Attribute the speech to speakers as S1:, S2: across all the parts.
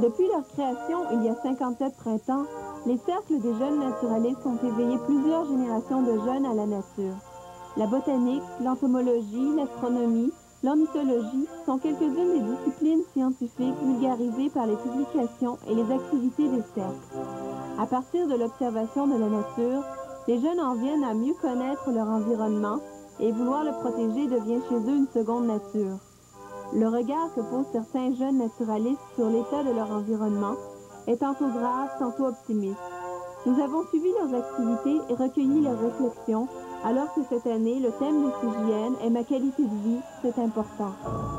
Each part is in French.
S1: Depuis leur création, il y a 57 printemps, les cercles des jeunes naturalistes ont éveillé plusieurs générations de jeunes à la nature. La botanique, l'entomologie, l'astronomie, l'ornithologie sont quelques-unes des disciplines scientifiques vulgarisées par les publications et les activités des cercles. À partir de l'observation de la nature, les jeunes en viennent à mieux connaître leur environnement et vouloir le protéger devient chez eux une seconde nature. Le regard que posent certains jeunes naturalistes sur l'état de leur environnement est tantôt grave, tantôt optimiste. Nous avons suivi leurs activités et recueilli leurs réflexions, alors que cette année, le thème des CJN est « Ma qualité de vie, c'est important ».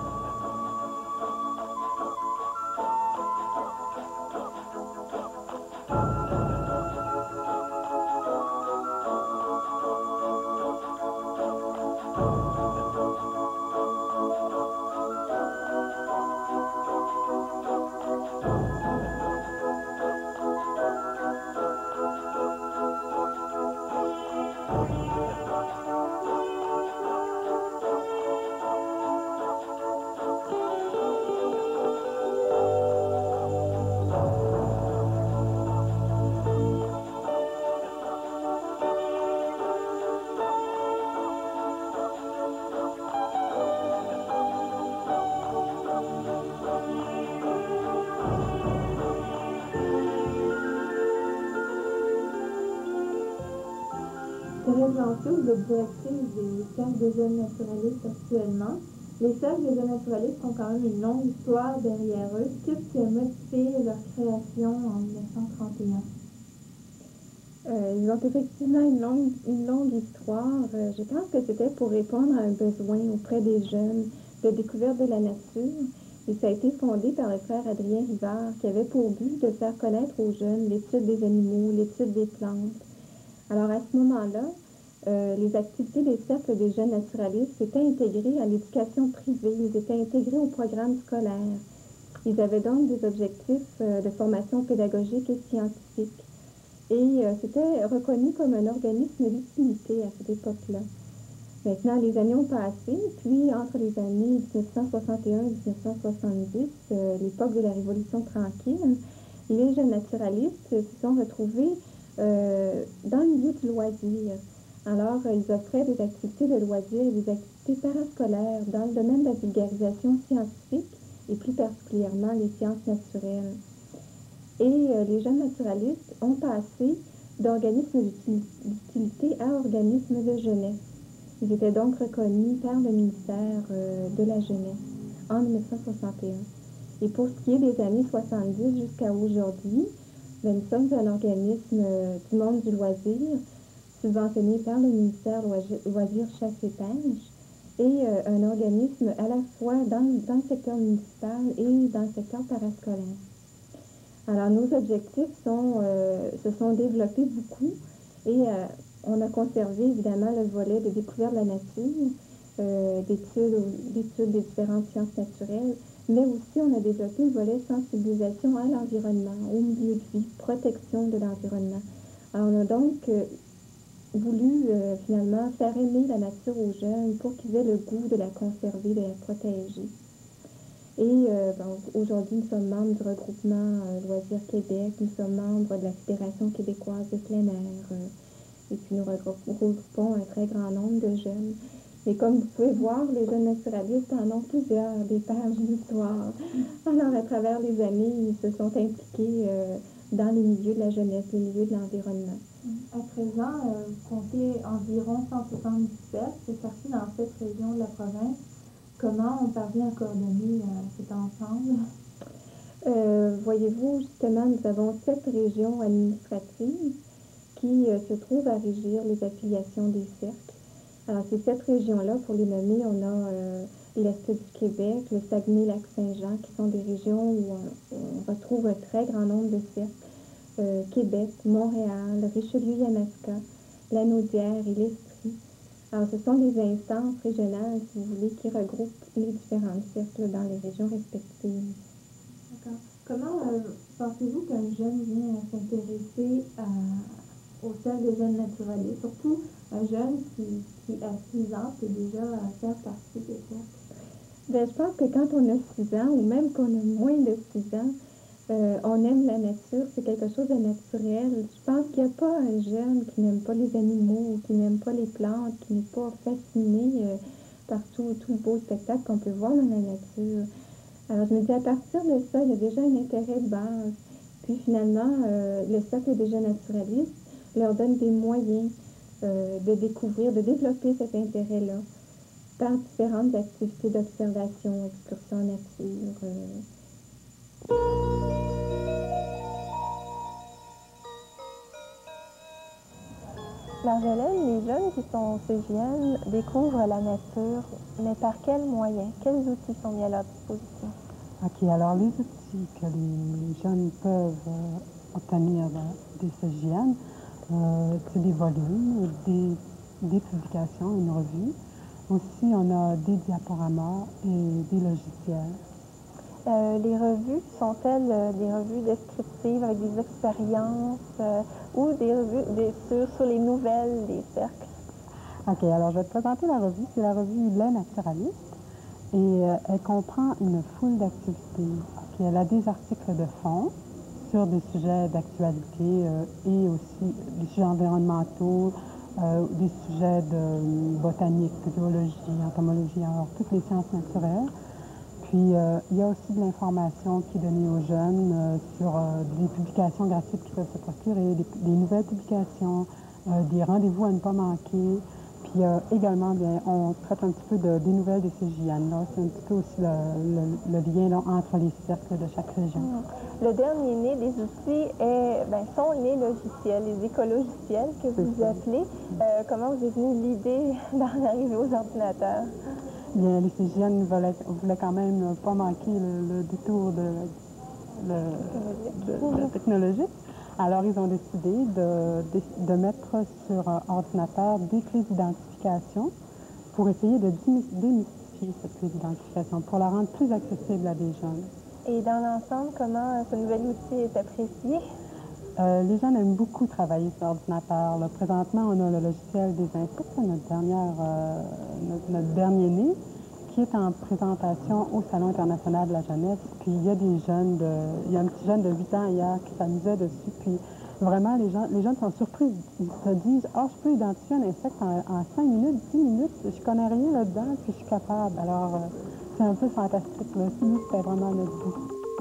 S2: Thérèse Lanceau, vous êtes directrice des cercles des jeunes naturalistes actuellement. Les cercles des jeunes naturalistes ont quand même une longue histoire derrière eux. Qu'est-ce qui a motivé leur création en 1931?
S3: Ils ont effectivement une longue histoire. Je pense que c'était pour répondre à un besoin auprès des jeunes de découverte de la nature. Et ça a été fondé par le frère Adrien Rivard, qui avait pour but de faire connaître aux jeunes l'étude des animaux, l'étude des plantes. Alors à ce moment-là, les activités des cercles des jeunes naturalistes étaient intégrées à l'éducation privée, ils étaient intégrés au programme scolaire. Ils avaient donc des objectifs de formation pédagogique et scientifique. Et c'était reconnu comme un organisme d'utilité à cette époque-là. Maintenant, les années ont passé, puis entre les années 1961 et 1970, l'époque de la Révolution tranquille, les jeunes naturalistes se sont retrouvés dans le milieu du loisir. Alors, ils offraient des activités de loisirs et des activités parascolaires dans le domaine de la vulgarisation scientifique et plus particulièrement les sciences naturelles. Et les jeunes naturalistes ont passé d'organismes d'utilité à organismes de jeunesse. Ils étaient donc reconnus par le ministère de la Jeunesse en 1961. Et pour ce qui est des années 70 jusqu'à aujourd'hui, nous sommes un organisme du monde du loisir, subventionné par le ministère Loisirs, Chasse et Pêche, et un organisme à la fois dans le secteur municipal et dans le secteur parascolaire. Alors, nos objectifs se sont développés beaucoup et on a conservé évidemment le volet de découverte de la nature, d'études des différentes sciences naturelles, mais aussi on a développé le volet sensibilisation à l'environnement, au milieu de vie, protection de l'environnement. Alors, on a donc voulu finalement faire aimer la nature aux jeunes pour qu'ils aient le goût de la conserver, de la protéger. Et aujourd'hui, nous sommes membres du regroupement Loisirs Québec, nous sommes membres de la Fédération québécoise de plein air, et puis nous regroupons un très grand nombre de jeunes. Et comme vous pouvez voir, les jeunes naturalistes en ont plusieurs, des pages d'histoire. Alors, à travers les années, ils se sont impliqués dans les milieux de la jeunesse, les milieux de l'environnement.
S2: À présent, vous comptez environ 177, c'est parti dans cette région de la province. Comment on parvient à coordonner cet ensemble?
S3: Voyez-vous, justement, nous avons 7 régions administratives qui se trouvent à régir les affiliations des cercles. Alors, ces 7 régions-là, pour les nommer, on a l'Est du Québec, le Saguenay-Lac-Saint-Jean, qui sont des régions où on retrouve un très grand nombre de cercles. Québec, Montréal, Richelieu-Yamaska, Lanaudière et l'Estrie. Alors, ce sont des instances régionales, si vous voulez, qui regroupent les différents cercles dans les régions respectives.
S2: D'accord. Comment pensez-vous qu'un jeune vient s'intéresser au cercle des jeunes naturalistes, surtout un jeune qui à 6 ans peut déjà faire partie des cercles?
S3: Bien, je pense que quand on a 6 ans, ou même qu'on a moins de 6 ans, On aime la nature, c'est quelque chose de naturel. Je pense qu'il n'y a pas un jeune qui n'aime pas les animaux, qui n'aime pas les plantes, qui n'est pas fasciné par tout le beau spectacle qu'on peut voir dans la nature. Alors, je me dis, à partir de ça, il y a déjà un intérêt de base. Puis finalement, le Cercle des jeunes naturalistes leur donne des moyens de découvrir, de développer cet intérêt-là par différentes activités d'observation, excursion en nature.
S1: Marjolaine, les jeunes qui sont au CJN découvrent la nature, mais par quels moyens? Quels outils sont mis à leur disposition?
S4: OK, alors les outils que les jeunes peuvent obtenir des CJN, c'est des volumes, des publications, une revue. Aussi, on a des diaporamas et des logiciels.
S1: Les revues sont-elles des revues descriptives avec des expériences ou des revues sur les nouvelles des cercles?
S4: OK, alors je vais te présenter la revue. C'est la revue Les Naturalistes et elle comprend une foule d'activités. Okay, elle a des articles de fond sur des sujets d'actualité et aussi des sujets environnementaux, des sujets de botanique, de biologie, entomologie, alors toutes les sciences naturelles. Puis, il y a aussi de l'information qui est donnée aux jeunes sur des publications gratuites qui peuvent se procurer, des nouvelles publications, des rendez-vous à ne pas manquer. Puis également, bien, on traite un petit peu des nouvelles des CJN. C'est un petit peu aussi le lien là, entre les cercles de chaque région.
S1: Le dernier né des outils sont les logiciels, les écologiciels que vous appelez. Comment vous est venue l'idée d'en arriver aux ordinateurs?
S4: Bien, les CJN voulaient quand même pas manquer le détour technologique. Alors, ils ont décidé de mettre sur ordinateur des clés d'identification pour essayer de démystifier cette clé d'identification, pour la rendre plus accessible à des jeunes.
S1: Et dans l'ensemble, comment ce nouvel outil est apprécié?
S4: Les jeunes aiment beaucoup travailler sur ordinateur. Là, présentement, on a le logiciel des insectes, notre dernier né, qui est en présentation au Salon international de la jeunesse. Puis il y a il y a un petit jeune de 8 ans hier qui s'amusait dessus. Puis vraiment, les jeunes sont surpris. Ils se disent, je peux identifier un insecte en 5 minutes, 10 minutes. Je connais rien là-dedans, puis je suis capable. Alors, c'est un peu fantastique. Là. Nous, c'était vraiment notre but.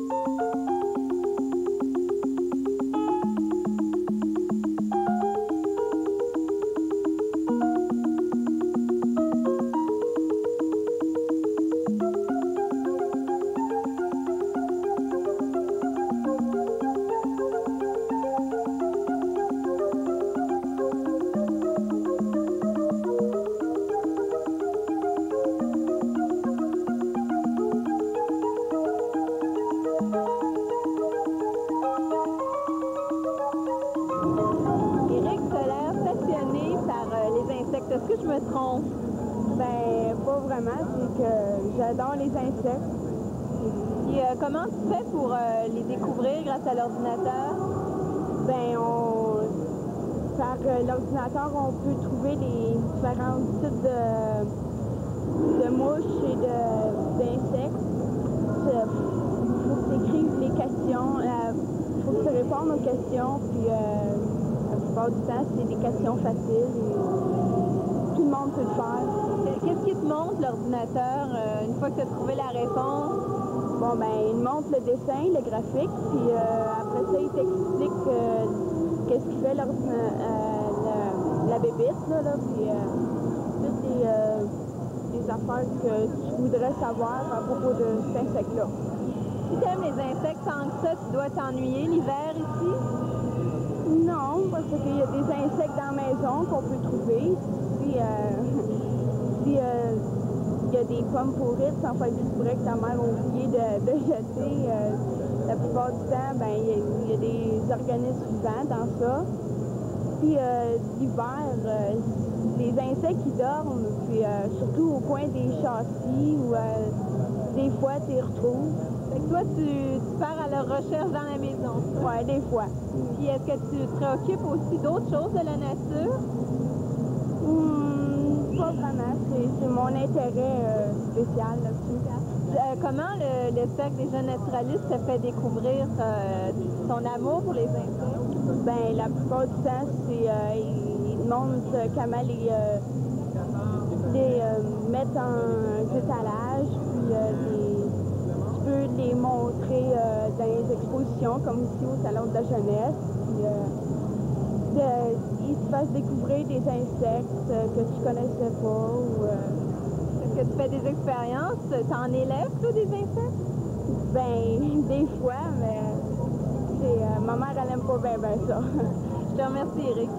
S1: Est-ce que je me trompe?
S5: Ben, pas vraiment. C'est que j'adore les insectes.
S1: Et comment tu fais pour les découvrir grâce à l'ordinateur?
S5: Ben, par l'ordinateur, on peut trouver les différents types de mouches et d'insectes. Il faut que tu écrives les questions. Il faut que tu répondes aux questions. Puis, la plupart du temps, c'est des questions faciles. Tout le monde peut le faire.
S1: Qu'est-ce qui te montre l'ordinateur une fois que tu as trouvé la réponse?
S5: Bon, ben, il montre le dessin, le graphique, puis après ça, il t'explique qu'est-ce qu'il fait la bébite, là, puis toutes les affaires que tu voudrais savoir à propos de cet insecte-là.
S1: Si tu aimes les insectes tant que ça, tu dois t'ennuyer l'hiver ici?
S5: Non, parce qu'il y a des insectes dans la maison qu'on peut trouver. Puis, il y a des pommes pourrites sans faire exprès que ta mère a oublié de jeter. La plupart du temps, ben, il y a des organismes vivants dans ça. Puis l'hiver, les insectes qui dorment, puis surtout au coin des châssis où des fois tu les retrouves.
S1: Fait que toi, tu pars à leur recherche dans la maison?
S5: Oui, des fois.
S1: Puis est-ce que tu te préoccupes aussi d'autres choses de la nature?
S5: Pas vraiment. C'est mon intérêt spécial là-dessus.
S1: Comment le Cercle des jeunes naturalistes te fait découvrir son amour pour les insectes?
S5: Ben, la plupart du temps, ils montrent comment les mettre en étalage, puis tu peux les montrer dans les expositions, comme ici au Salon de la jeunesse, puis ils te fassent découvrir des insectes que tu connaissais pas.
S1: Est-ce que tu fais des expériences? T'en élèves, toi, des insectes?
S5: Ben, des fois, mais ma mère, elle aime pas bien ça.
S1: Je te remercie, Eric.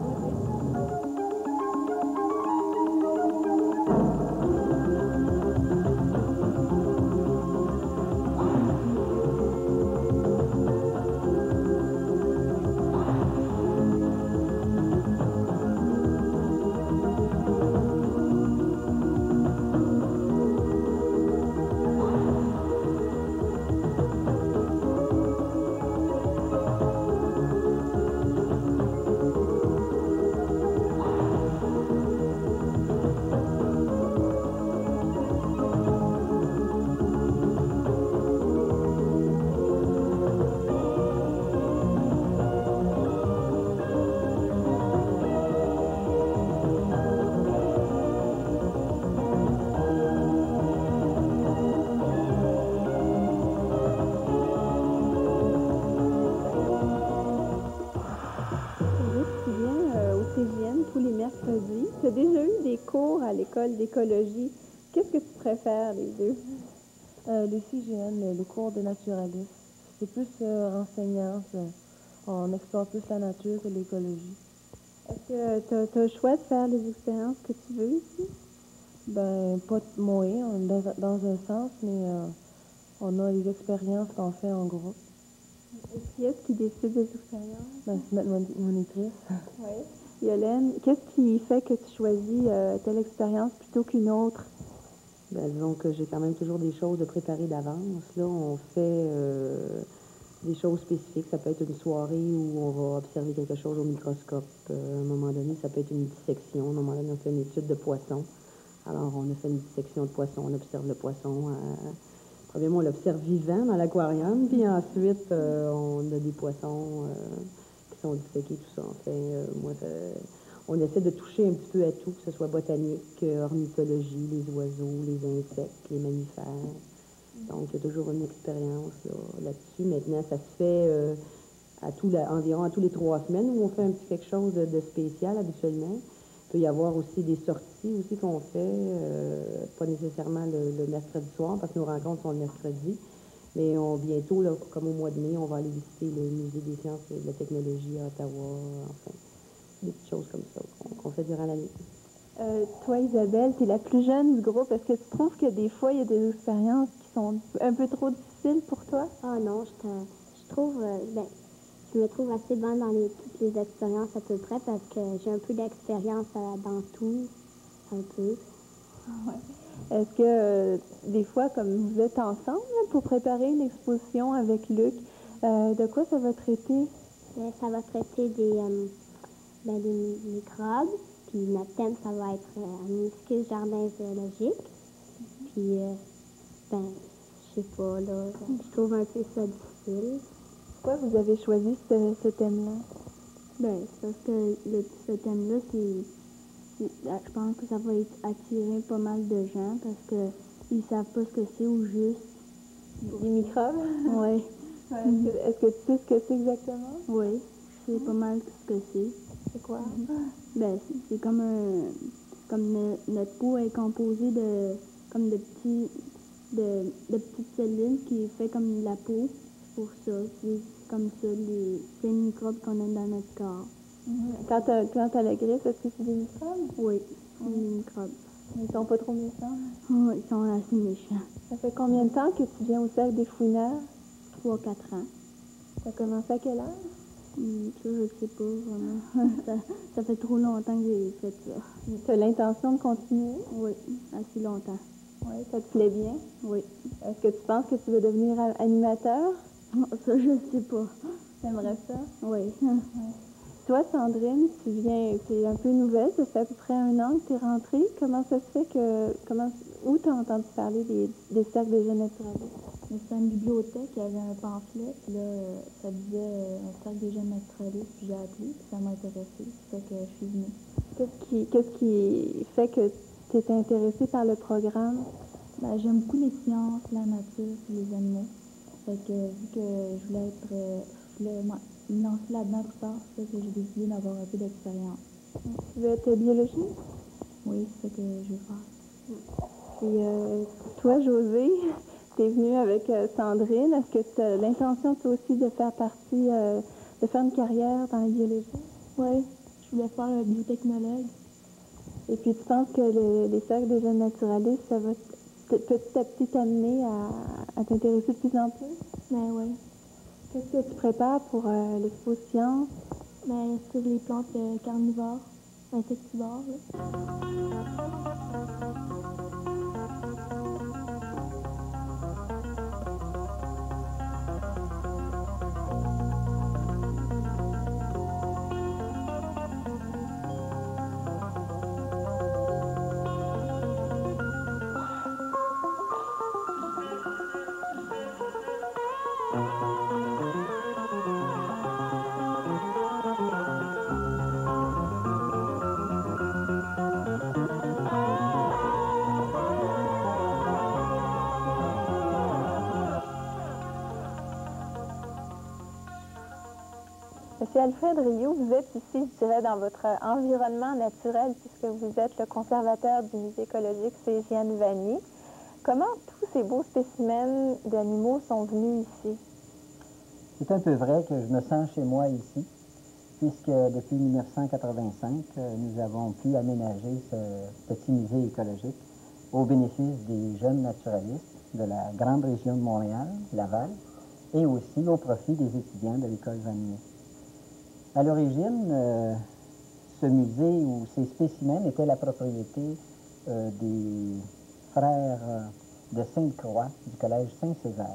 S1: Tous les mercredis. Tu as déjà eu des cours à l'école d'écologie. Qu'est-ce que tu préfères, les deux?
S6: Les CGN, les cours de naturalisme. C'est plus renseignant. On explore plus la nature que l'écologie.
S1: Est-ce que tu as le choix de faire les expériences que tu veux ici?
S6: Ben, pas moi, dans un sens, mais on a les expériences qu'on fait en groupe.
S1: Et qui est-ce qui décide des expériences?
S6: Ben, c'est notre monitrice.
S1: Oui. Yolène, qu'est-ce qui fait que tu choisis telle expérience plutôt qu'une autre?
S7: Ben, disons que j'ai quand même toujours des choses de préparer d'avance. Là, on fait des choses spécifiques. Ça peut être une soirée où on va observer quelque chose au microscope. À un moment donné, ça peut être une dissection. À un moment donné, on fait une étude de poisson. Alors, on a fait une dissection de poisson. On observe le poisson. Premièrement, on l'observe vivant dans l'aquarium. Puis ensuite, on a des poissons qui sont disséqués, tout ça. On essaie de toucher un petit peu à tout, que ce soit botanique, ornithologie, les oiseaux, les insectes, les mammifères. Donc, il y a toujours une expérience là-dessus. Maintenant, ça se fait environ à tous les 3 semaines où on fait un petit quelque chose de spécial habituellement. Il peut y avoir aussi des sorties aussi qu'on fait, pas nécessairement le mercredi soir, parce que nos rencontres sont le mercredi. Mais bientôt, là, comme au mois de mai, on va aller visiter le Musée des sciences et de la technologie à Ottawa, enfin, des petites choses comme ça qu'on fait durant l'année.
S1: Toi, Isabelle, tu es la plus jeune du groupe. Est-ce que tu trouves que des fois, il y a des expériences qui sont un peu trop difficiles pour toi?
S8: Ah non, je trouve, je me trouve assez bonne dans toutes les expériences à peu près parce que j'ai un peu d'expérience dans tout, un peu.
S1: Ouais. Est-ce que des fois, comme vous êtes ensemble là, pour préparer une exposition avec Luc, de quoi ça va traiter?
S8: Ça va traiter des microbes, puis notre thème, ça va être un minuscule jardin zoologique. Puis, je sais pas, là, je trouve un peu ça difficile.
S1: Pourquoi vous avez choisi ce thème-là?
S5: C'est parce que ce thème-là, je pense que ça va attirer pas mal de gens parce qu'ils savent pas ce que c'est au juste.
S1: Les microbes?
S5: Oui.
S1: Est-ce que tu sais ce que c'est exactement?
S5: Oui, je sais pas mal ce que c'est.
S1: C'est quoi?
S5: C'est comme notre peau est composée de petites cellules qui fait comme la peau. Pour ça, c'est comme ça plein de microbes qu'on a dans notre corps.
S1: Quand t'as la grippe, est-ce que c'est des microbes?
S5: Oui, c'est des microbes.
S1: Ils sont pas trop méchants?
S5: Oh, ils sont assez méchants.
S1: Ça fait combien de temps que tu viens au Cercle des fouineurs?
S5: 3-4 ans.
S1: Ça a commencé à quelle heure?
S5: Ça, je sais pas vraiment. ça fait trop longtemps que j'ai fait ça.
S1: Tu as l'intention de continuer?
S5: Oui, assez longtemps.
S1: Oui, ça te plaît bien?
S5: Oui.
S1: Est-ce que tu penses que tu veux devenir animateur?
S5: Ça, je sais pas.
S1: T'aimerais ça?
S5: Oui.
S1: Toi, Sandrine, tu es un peu nouvelle, ça fait à peu près 1 an que tu es rentrée. Comment ça se fait Où tu as entendu parler des cercles de jeunes naturalistes?
S3: C'était une bibliothèque, il y avait un pamphlet, puis là, ça disait un cercle des jeunes naturalistes, puis j'ai appelé, puis ça m'a intéressée, c'est ça que je suis venue.
S1: Qu'est-ce qui fait que tu étais intéressée par le programme?
S3: Ben, j'aime beaucoup les sciences, la nature, puis les animaux. Fait que vu que je voulais me lancer là-dedans plus tard, c'est ça que j'ai décidé d'avoir un peu d'expérience.
S1: Tu veux être biologiste?
S3: Oui, c'est ça que je veux faire.
S1: Et toi, José, tu es venue avec Sandrine. Est-ce que tu as l'intention, toi aussi, de faire de faire une carrière dans la biologie?
S3: Oui, je voulais faire un biotechnologue.
S1: Et puis, tu penses que les cercles des jeunes naturalistes, ça va petit à petit t'amener à t'intéresser de plus en plus?
S3: Ben oui.
S1: Qu'est-ce que tu prépares pour l'expo science?
S3: Ben, sur les plantes carnivores, insectivores, là.
S1: Monsieur Alfred Rioux, vous êtes ici, je dirais, dans votre environnement naturel, puisque vous êtes le conservateur du musée écologique Cégine Vanier. Comment tous ces beaux spécimens d'animaux sont venus ici?
S9: C'est un peu vrai que je me sens chez moi ici, puisque depuis 1985, nous avons pu aménager ce petit musée écologique au bénéfice des jeunes naturalistes de la grande région de Montréal, Laval, et aussi au profit des étudiants de l'école Vanier. À l'origine, ce musée ou ces spécimens étaient la propriété des frères de Sainte-Croix du collège Saint-Césaire.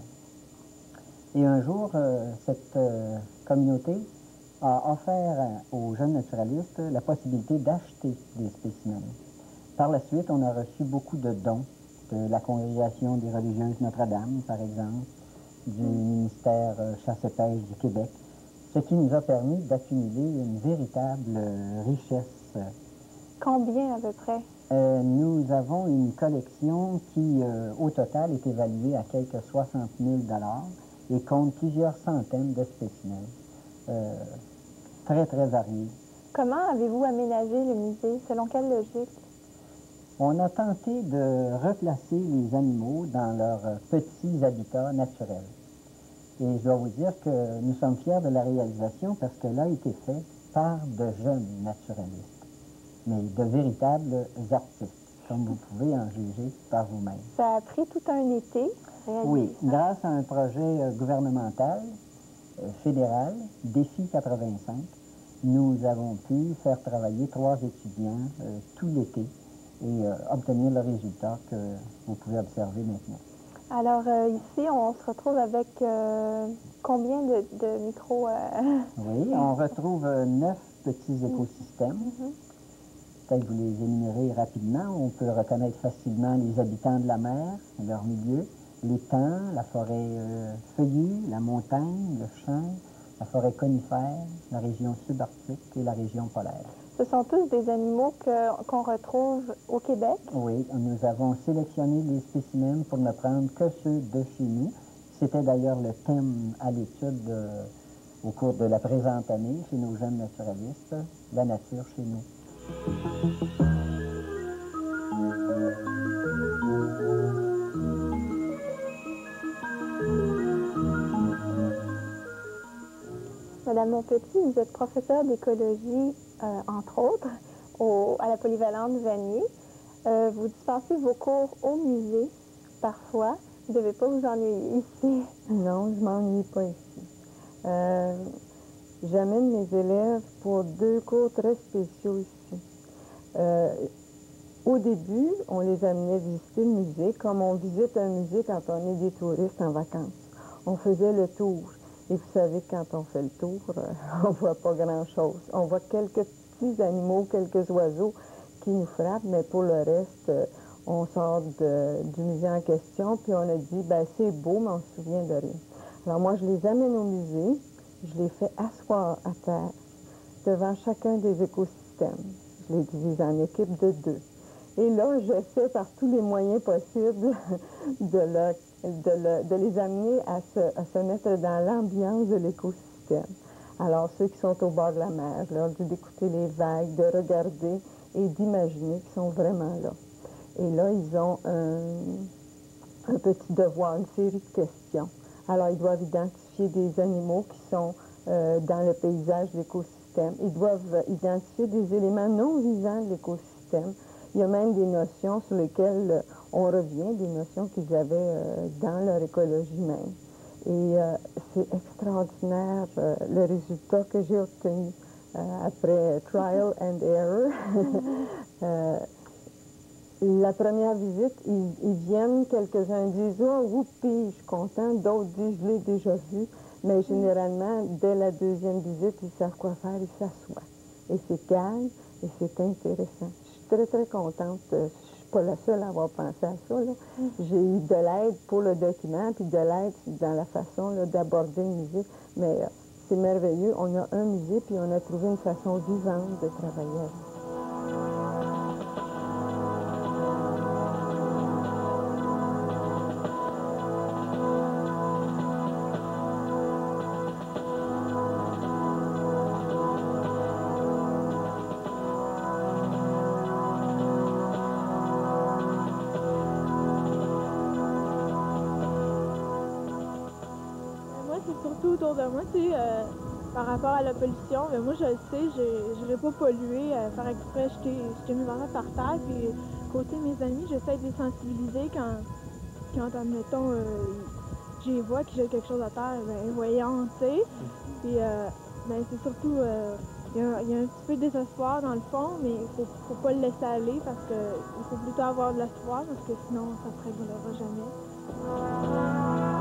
S9: Et un jour, cette communauté a offert aux jeunes naturalistes la possibilité d'acheter des spécimens. Par la suite, on a reçu beaucoup de dons de la Congrégation des religieuses Notre-Dame, par exemple, du ministère Chasse et Pêche du Québec, ce qui nous a permis d'accumuler une véritable richesse.
S1: Combien à peu près?
S9: Nous avons une collection qui, au total, est évaluée à quelques 60 000 $ et compte plusieurs centaines de spécimens, très, très variés.
S1: Comment avez-vous aménagé le musée? Selon quelle logique?
S9: On a tenté de replacer les animaux dans leurs petits habitats naturels. Et je dois vous dire que nous sommes fiers de la réalisation parce qu'elle a été faite par de jeunes naturalistes, mais de véritables artistes, comme vous pouvez en juger par vous-même.
S1: Ça a pris tout un été.
S9: Oui, grâce à un projet gouvernemental, fédéral, Défi 85, nous avons pu faire travailler 3 étudiants tout l'été et obtenir le résultat que vous pouvez observer maintenant.
S1: Alors, ici, on se retrouve avec combien de micros?
S9: Oui, on retrouve 9 petits écosystèmes. Peut-être vous les énumérer rapidement. On peut reconnaître facilement les habitants de la mer, leur milieu, l'étang, la forêt feuillue, la montagne, le champ, la forêt conifère, la région subarctique et la région polaire.
S1: Ce sont tous des animaux qu'on retrouve au Québec?
S9: Oui, nous avons sélectionné les spécimens pour ne prendre que ceux de chez nous. C'était d'ailleurs le thème à l'étude au cours de la présente année chez nos jeunes naturalistes, la nature chez nous.
S1: Madame Monpetit, vous êtes professeure d'écologie, entre autres, à la polyvalente Vanier. Vous dispensez vos cours au musée, parfois. Vous ne devez pas vous ennuyer ici.
S10: Non, je ne m'ennuie pas ici. J'amène mes élèves pour 2 cours très spéciaux ici. Au début, on les amenait visiter le musée, comme on visite un musée quand on est des touristes en vacances. On faisait le tour. Et vous savez, quand on fait le tour, on ne voit pas grand-chose. On voit quelques petits animaux, quelques oiseaux qui nous frappent, mais pour le reste, On sort du musée en question, puis on a dit, ben c'est beau, mais on se souvient de rien. Alors moi, je les amène au musée, je les fais asseoir à terre devant chacun des écosystèmes. Je les divise en équipes de 2. Et là, j'essaie par tous les moyens possibles de les amener à se mettre dans l'ambiance de l'écosystème. Alors, ceux qui sont au bord de la mer, je leur dis d'écouter les vagues, de regarder et d'imaginer qu'ils sont vraiment là. Et là, ils ont un petit devoir, une série de questions. Alors, ils doivent identifier des animaux qui sont dans le paysage de l'écosystème. Ils doivent identifier des éléments non vivants de l'écosystème. Il y a même des notions sur lesquelles on revient, des notions qu'ils avaient dans leur écologie même. Et c'est extraordinaire le résultat que j'ai obtenu après trial and error. La première visite, ils viennent, quelques-uns disent « Oh, whoopi, je suis content », d'autres disent « Je l'ai déjà vu ». Mais généralement, dès la deuxième visite, ils savent quoi faire, ils s'assoient. Et c'est calme et c'est intéressant. Je suis très, très contente. Je ne suis pas la seule à avoir pensé à ça. J'ai eu de l'aide pour le document, puis de l'aide dans la façon d'aborder le musée. Mais c'est merveilleux. On a un musée, puis on a trouvé une façon vivante de travailler avec.
S2: Autour de moi, tu sais, par rapport à la pollution, mais moi je le sais, je n'irai pas polluer, faire exprès, jeter mes affaires par terre, puis côté mes amis, j'essaie de les sensibiliser quand admettons, je les vois qu'ils jettent quelque chose à terre, ben voyons, tu sais, puis ben c'est surtout, il y a un petit peu de désespoir dans le fond, mais il faut pas le laisser aller parce que il faut plutôt avoir de l'espoir parce que sinon ça ne se régulera jamais.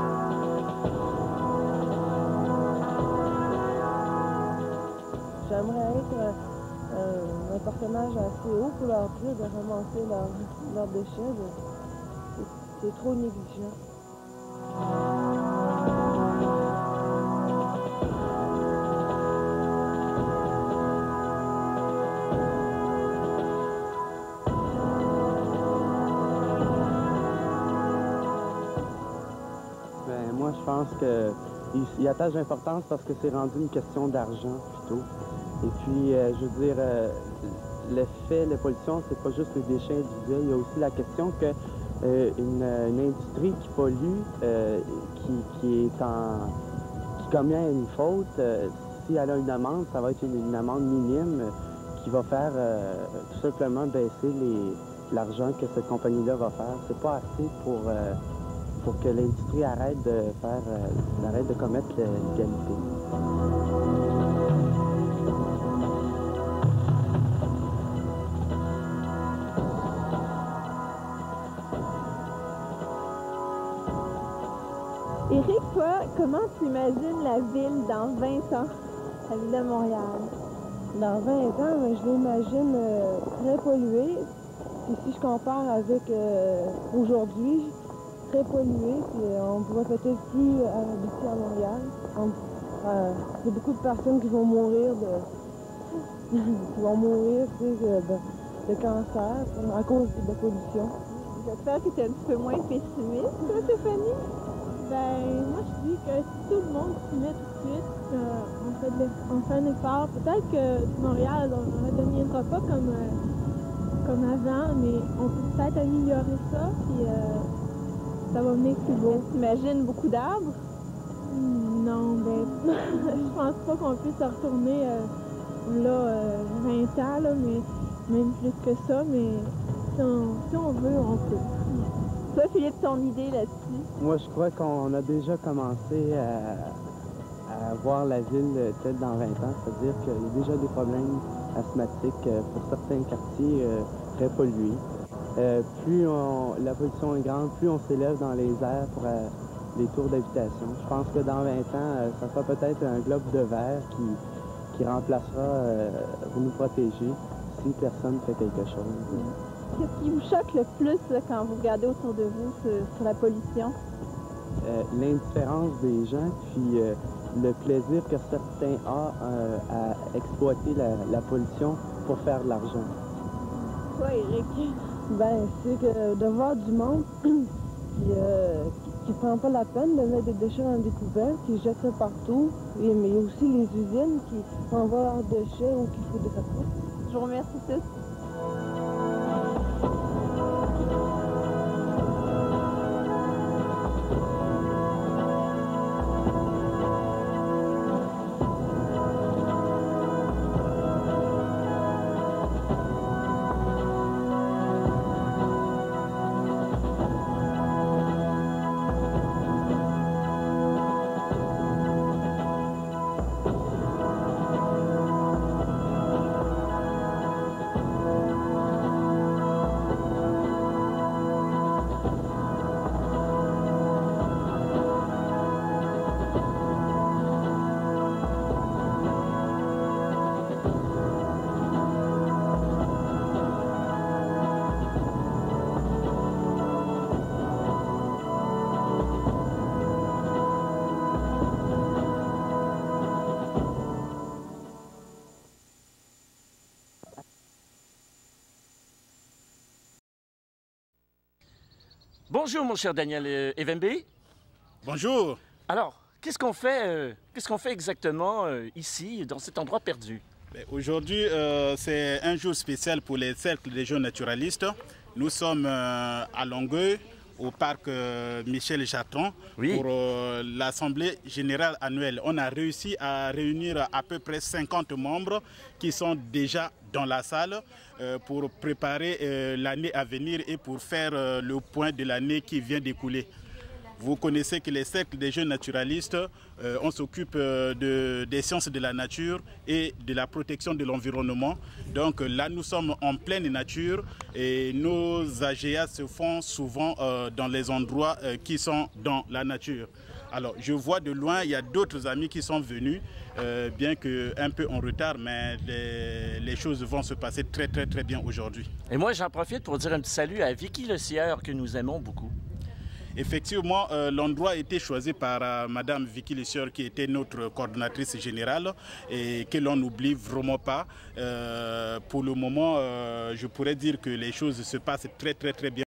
S6: J'aimerais être un personnage assez haut pour leur dire de ramasser leurs déchets. C'est trop négligent.
S11: Ben, moi, je pense qu'il attache d'importance parce que c'est rendu une question d'argent plutôt. Et puis, je veux dire, l'effet, la pollution, c'est pas juste les déchets individuels, il y a aussi la question que une industrie qui pollue, qui commet une faute, si elle a une amende, ça va être une amende minime qui va faire tout simplement baisser l'argent que cette compagnie-là va faire. C'est pas assez pour que l'industrie arrête de commettre l'illégalité.
S1: Éric, toi, comment tu imagines la ville dans 20 ans, la ville de Montréal?
S6: Dans 20 ans, je l'imagine très polluée. Et si je compare avec aujourd'hui, très polluée, puis on ne pourrait peut-être plus habiter à Montréal. Il y a beaucoup de personnes qui vont mourir de cancer à cause de la pollution.
S1: J'espère que tu es un petit peu moins pessimiste, toi, Stéphanie?
S2: Ben, moi je dis que si tout le monde s'y met tout de suite, on fait un effort, peut-être que Montréal ne deviendra pas comme avant, mais on peut peut-être améliorer ça, puis ça va venir plus beau.
S1: T'imagines beaucoup d'arbres?
S2: Non, ben, je pense pas qu'on puisse retourner 20 ans, là, mais même plus que ça, mais si on veut, on peut.
S1: Toi, Philippe, ton idée là-dessus?
S11: Moi, je crois qu'on a déjà commencé à voir la ville peut-être dans 20 ans, c'est-à-dire qu'il y a déjà des problèmes asthmatiques pour certains quartiers très pollués. Plus la pollution est grande, plus on s'élève dans les airs pour les tours d'habitation. Je pense que dans 20 ans, ça sera peut-être un globe de verre qui remplacera pour nous protéger si personne ne fait quelque chose.
S1: Qu'est-ce qui vous choque le plus là, quand vous regardez autour de vous sur la pollution?
S11: L'indifférence des gens, puis le plaisir que certains ont à exploiter la pollution pour faire de l'argent.
S1: Toi, Éric?
S6: Ben, c'est que de voir du monde qui prend pas la peine de mettre des déchets dans des poubelles, qui jettent ça partout. Mais il y a aussi les usines qui envoient leurs déchets ou qui foutent des papiers.
S1: Je vous remercie tous.
S12: Bonjour, mon cher Daniel Evembe.
S13: Bonjour.
S12: Alors, qu'est-ce qu'on fait exactement ici, dans cet endroit perdu?
S13: Aujourd'hui, c'est un jour spécial pour les cercles des jeunes naturalistes. Nous sommes à Longueuil, au parc Michel Chartrand, pour l'Assemblée générale annuelle. On a réussi à réunir à peu près 50 membres qui sont déjà dans la salle pour préparer l'année à venir et pour faire le point de l'année qui vient d'écouler. Vous connaissez que les cercles des jeunes naturalistes, on s'occupe des sciences de la nature et de la protection de l'environnement. Donc là, nous sommes en pleine nature et nos AGA se font souvent dans les endroits qui sont dans la nature. Alors, je vois de loin, il y a d'autres amis qui sont venus, bien qu'un peu en retard, mais les choses vont se passer très bien aujourd'hui.
S12: Et moi, j'en profite pour dire un petit salut à Vicky Le Sieur, que nous aimons beaucoup.
S13: Effectivement, l'endroit a été choisi par Madame Vicky Le Sieur, qui était notre coordonnatrice générale et que l'on n'oublie vraiment pas. Pour le moment, je pourrais dire que les choses se passent très bien.